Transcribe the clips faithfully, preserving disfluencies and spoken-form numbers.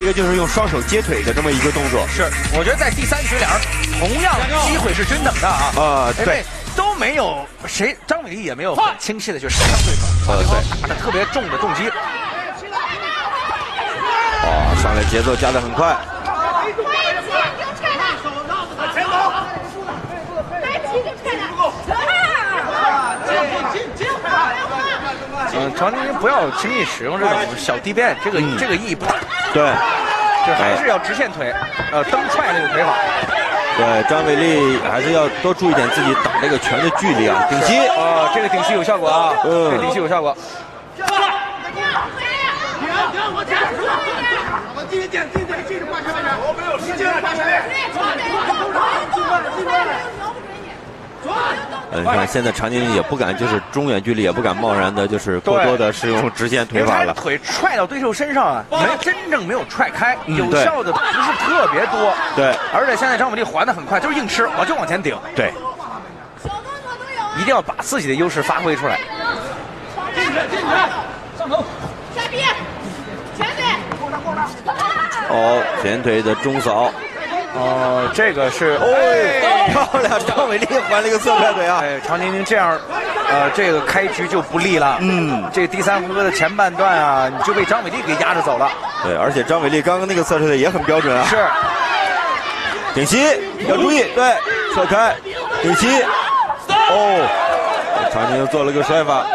这个就是用双手接腿的这么一个动作。 是，我觉得在第三局俩人同样机会是均等的啊。 啊，对， 都没有谁，张伟丽也没有很轻易的去杀伤对手， 呃，对， 打的特别重的重击。 哦，上来节奏加的很快。 嗯，常宁不要轻易使用这种小地变，这个、嗯、这个意义不大。 对， 就还是要直线腿，呃，蹬踹那个腿法。 对，张伟丽还是要多注意点自己打这个拳的距离啊。顶膝， 啊，这个顶膝有效果啊，嗯，这个顶膝有效果。 呃，你看现在常宁也不敢，就是中远距离也不敢贸然的，就是过多的使用直线腿法了。 腿踹到对手身上啊，没真正没有踹开，嗯、有效的不是特别多。 对， 而且现在张伟丽还的很快，就是硬吃，我就往前顶。 对， 一定要把自己的优势发挥出来。 进去，进去，上头，下臂，前腿， 哦，前腿的中扫。 哦，这个是哦，漂亮！张伟丽还了一个侧踹腿啊！ 哎，常宁宁这样，呃，这个开局就不利了。嗯，这个第三回合的前半段啊，你就被张伟丽给压着走了。 对，而且张伟丽刚刚那个侧踹腿也很标准啊。 是， 顶膝要注意，对，侧开，顶膝。哦，常宁做了个摔法。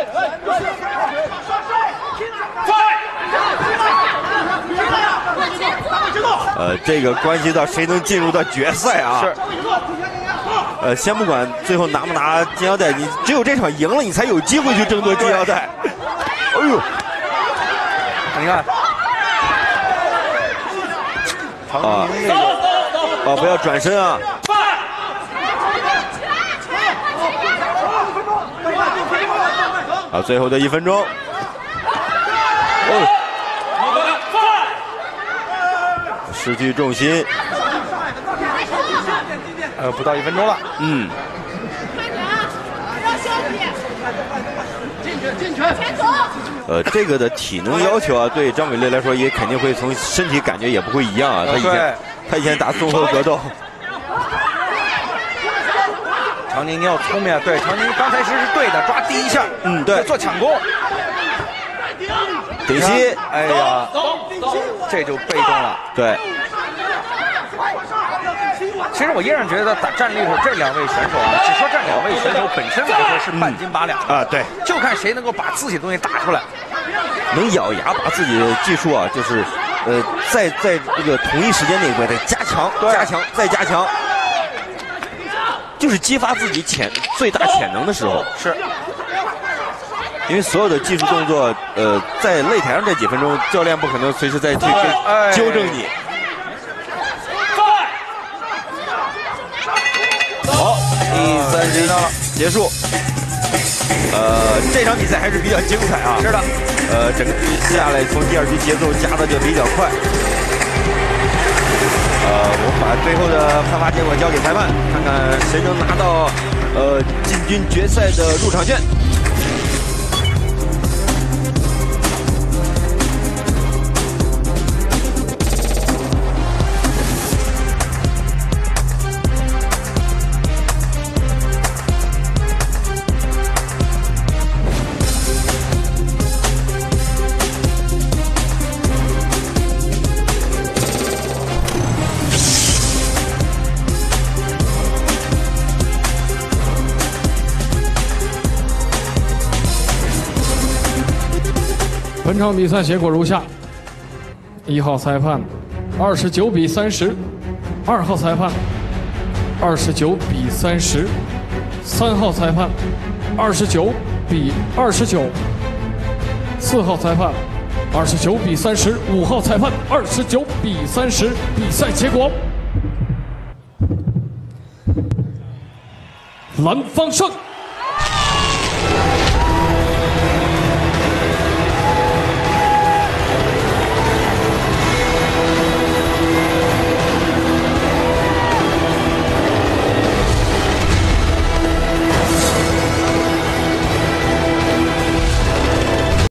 呃，这个关系到谁能进入到决赛啊？ 是。 呃，先不管最后拿不拿金腰带，你只有这场赢了，你才有机会去争夺金腰带。哎呦， 你看， 啊，啊，不要转身啊！啊，最后的一分钟。哦。 失去重心， 呃，不到一分钟了。嗯。 进去，进去，前走。 呃，这个的体能要求啊，对张伟丽来说也肯定会从身体感觉也不会一样啊。他以前他以前打综合格斗。 常宁，你要聪明啊！对，常宁刚才是是对的，抓第一下。 嗯，对， 做抢攻。 顶膝， 哎呀，这就被动了。 对。 其实我依然觉得打战力上这两位选手啊，只说这两位选手本身来说是半斤八两啊，对， 就看谁能够把自己的东西打出来， 能咬牙把自己的技术啊，就是呃，在在这个同一时间内边再加强、加强、再加强，就是激发自己潜最大潜能的时候。 是， 因为所有的技术动作，呃，在擂台上这几分钟，教练不可能随时再去纠正你。 好，第三十一结束。呃，这场比赛还是比较精彩啊。 是的。 呃，整个下来从第二局节奏加的就比较快。呃，我们把最后的判罚结果交给裁判，看看谁能拿到呃进军决赛的入场券。 本场比赛结果如下：一号裁判二十九比三十，二号裁判二十九比三十，三号裁判二十九比二十九，四号裁判二十九比三十，五号裁判二十九比三十。比赛结果，蓝方胜。